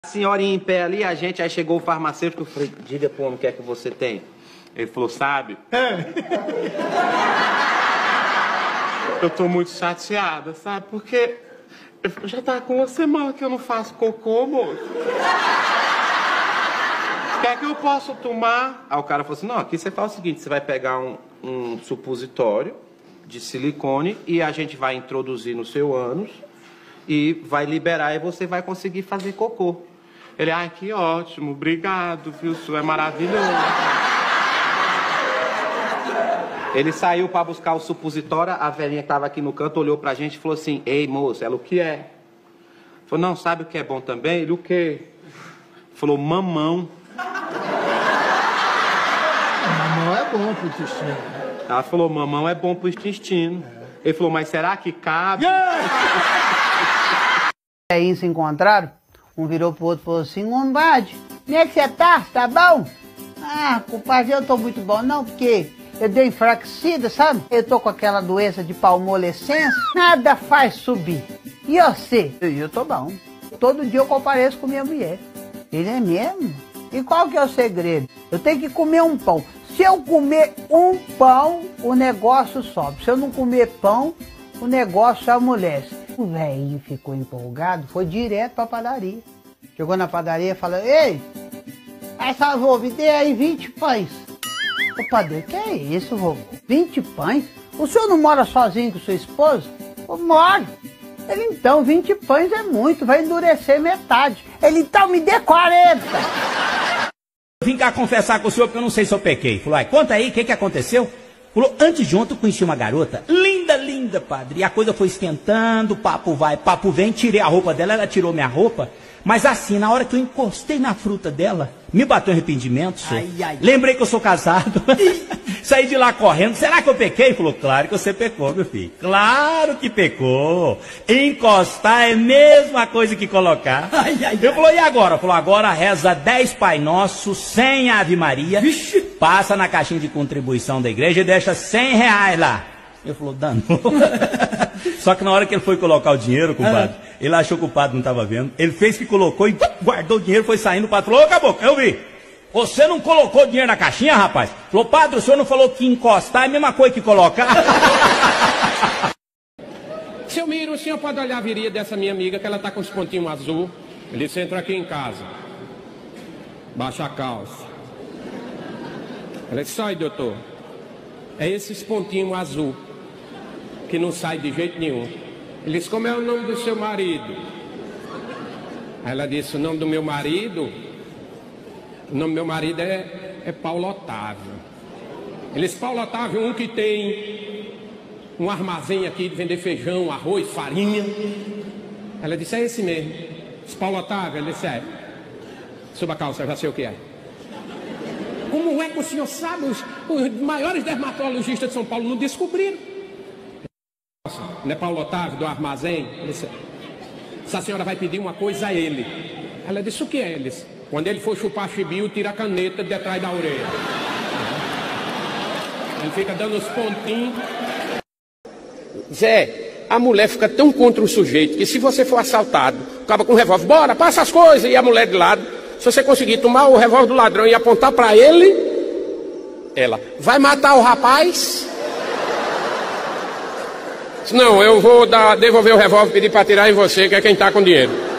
A senhorinha em pé ali, a gente, aí chegou o farmacêutico, eu falei, diga pro homem o que é que você tem. Ele falou, sabe? Eu tô muito chateada, sabe? Porque já tá com uma semana que eu não faço cocô, moço. O que é que eu posso tomar? Aí o cara falou assim, não, aqui você faz o seguinte, você vai pegar um supositório de silicone e a gente vai introduzir no seu ânus e vai liberar e você vai conseguir fazer cocô. Ele, ai, que ótimo, obrigado, viu? Isso é maravilhoso. Ele saiu pra buscar o supositório, a velhinha que tava aqui no canto olhou pra gente e falou assim, ei, moço, ela, o que é? Falou, não, sabe o que é bom também? Ele, o quê? Falou, mamão. Mamão é bom pro intestino. Ela falou, mamão é bom pro intestino. Ele falou, mas será que cabe? Aí se encontraram, um virou pro outro e falou assim, compadre, como é que você tá? Tá bom? Ah, compadre, eu tô muito bom, não, porque eu dei enfraquecida, sabe? Eu tô com aquela doença de palmolescência, nada faz subir. E você? Eu tô bom. Todo dia eu compareço com minha mulher. Ele é mesmo? E qual que é o segredo? Eu tenho que comer um pão. Se eu comer um pão, o negócio sobe. Se eu não comer pão, o negócio amolece. O velhinho ficou empolgado, foi direto pra padaria. Chegou na padaria e falou, ei, essa vovó, me dê aí 20 pães. Ô padeiro, que é isso, vovô? 20 pães? O senhor não mora sozinho com sua esposa? Eu moro. Ele, então, 20 pães é muito, vai endurecer metade. Ele, então, me dê 40. Vim cá confessar com o senhor porque eu não sei se eu pequei. Falou, conta aí, o que aconteceu? Falou, antes de ontem eu conheci uma garota, linda, linda, padre. E a coisa foi esquentando, papo vai, papo vem, tirei a roupa dela, ela tirou minha roupa. Mas assim, na hora que eu encostei na fruta dela, me bateu arrependimento, senhor. Lembrei que eu sou casado. Saí de lá correndo. Será que eu pequei? Falou, claro que você pecou, meu filho. Claro que pecou. Encostar é a mesma coisa que colocar. Eu falou, e agora? Falou, agora reza 10 Pai Nosso, 100 Ave Maria. Vixe. Passa na caixinha de contribuição da igreja e deixa 100 reais lá. Ele falou, danou. Só que na hora que ele foi colocar o dinheiro, compadre, ele achou que o padre não estava vendo. Ele fez que colocou e guardou o dinheiro, foi saindo. O padre falou, ô caboclo, eu vi. Você não colocou dinheiro na caixinha, rapaz? Falou, padre, o senhor não falou que encostar é a mesma coisa que colocar? Seu Miro, o senhor pode olhar a virilha dessa minha amiga, que ela está com os pontinhos azul. Ele entra aqui em casa. Baixa a calça. Ela disse, sai, doutor. É esses pontinhos azul que não sai de jeito nenhum. Ele disse, como é o nome do seu marido? Aí ela disse, o nome do meu marido? O nome do meu marido é Paulo Otávio. Ele disse, Paulo Otávio, um que tem um armazém aqui de vender feijão, arroz, farinha. Ela disse, é esse mesmo. Disse, Paulo Otávio? Ele disse, é. Suba a calça, eu já sei o que é. Como é que o senhor sabe? Os maiores dermatologistas de São Paulo não descobriram. Não é Paulo Otávio do armazém? Ele disse, essa senhora vai pedir uma coisa a ele. Ela disse, o que é? Ele disse, quando ele for chupar chibio, tira a caneta de atrás da orelha. Ele fica dando os pontinhos. Zé, a mulher fica tão contra o sujeito que se você for assaltado, acaba com um revólver, bora, passa as coisas, e a mulher de lado. Se você conseguir tomar o revólver do ladrão e apontar para ele, ela vai matar o rapaz? Não, eu vou devolver o revólver e pedir para tirar em você, que é quem está com dinheiro.